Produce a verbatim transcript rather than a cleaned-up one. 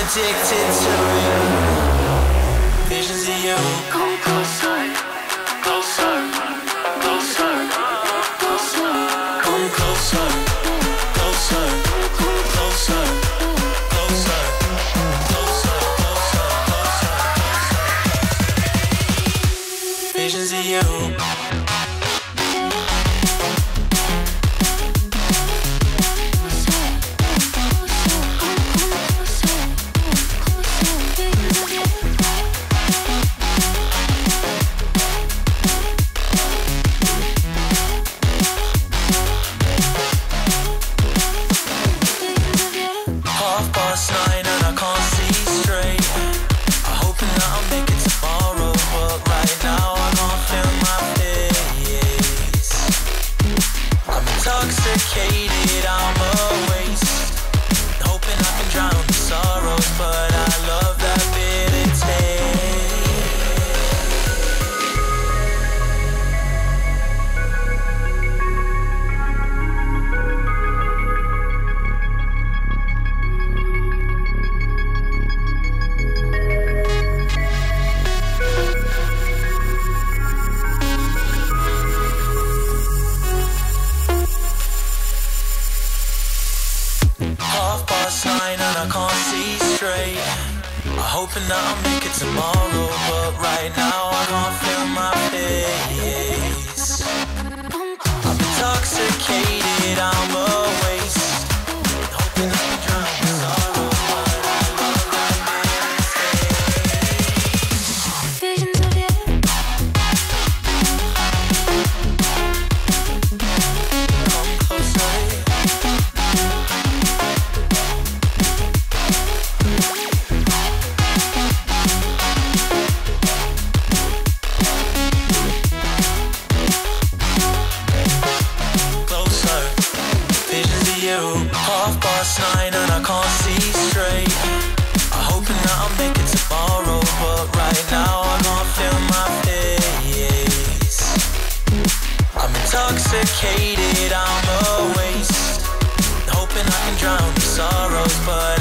addicted to it. Visions of you. Come closer, closer, closer, closer. Come closer, closer, closer, closer, closer, closer, closer. Visions of you. Intoxicated, I'm a waste, hoping I can drown the sorrows, but I love that bitter half past nine and I can't see straight. I'm hoping that I'll make it tomorrow, but right now I can't feel my face. I'm intoxicated, I'm a waste, hoping I can drown the sorrows, but I love that bitter taste. Visions of you. Come closer. Half past nine and I can't see straight. I'm hoping that I'll make it tomorrow, but right now I can't feel my face. I'm intoxicated, I'm a waste, hoping I can drown the sorrows, but